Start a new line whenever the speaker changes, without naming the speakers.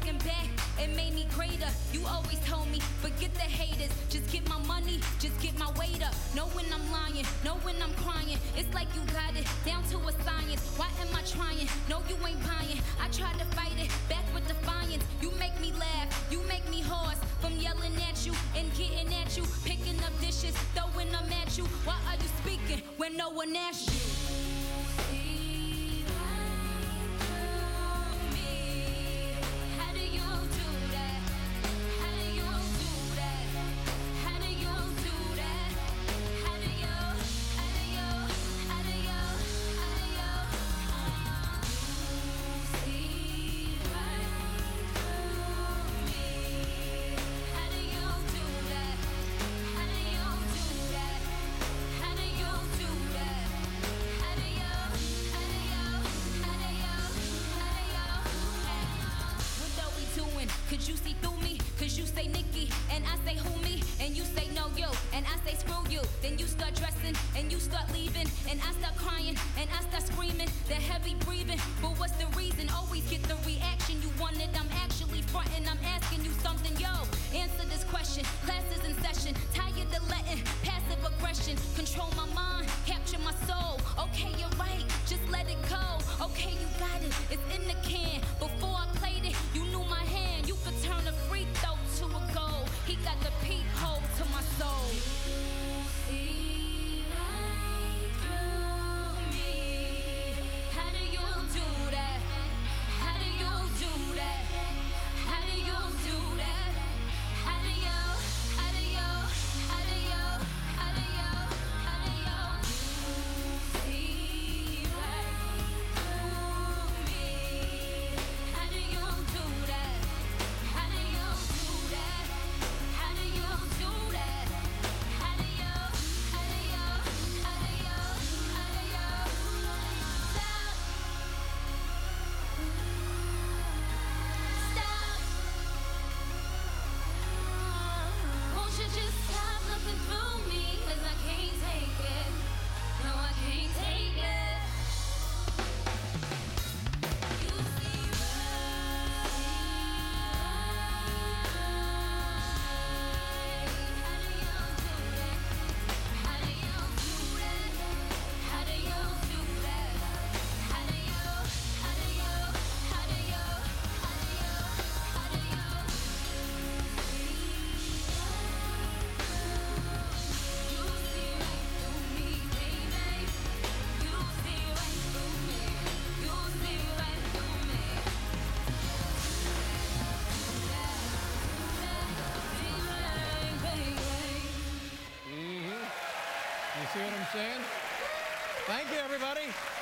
looking back, it made me greater. You always told me, forget the haters. Just get my money, just get my weight up. Know when I'm lying, know when I'm crying. It's like you got it down to a science. Why am I trying? No, you ain't buying. I tried to fight it back with defiance. You make me laugh, you make me hoarse from yelling at you and getting at you. Picking up dishes, throwing them at you. Why are you speaking when no one asked you? Could you see through me? Cause you say Nikki, and I say who me? And you say no you, and I say screw you. Then you start dressing, and you start leaving. And I start crying, and I start screaming. The heavy breathing, but what's the reason? Always get the reaction you wanted. I'm actually fronting, I'm asking you something. Yo, answer this question, class is in session. Tired of letting passive aggression control my mind, capture my soul. Okay, you're right, just let it go. Okay, you got it, it's in the can. Before I played it, you knew my hand. You could turn a free throw to a goal. He got the peephole to my soul. You see right through me. How do you do that? How do you do that? How do you do that? How do you? How do you? How do you? How do you? How do you? You see right through me. How do you do that? How do you do that? How do you do that? How do you? How do you? How do you? How do you? Stop. Stop. Won't you just stop looking through me? 'Cause I can't take it. No, I can't take it. You see right. How do you do that? How do you do that? How do you do that? How do you? How do you? How do you? How do you? How do you? You see right through me, baby. You see right through me. You see right through me.
You see what I'm saying? Thank you, everybody.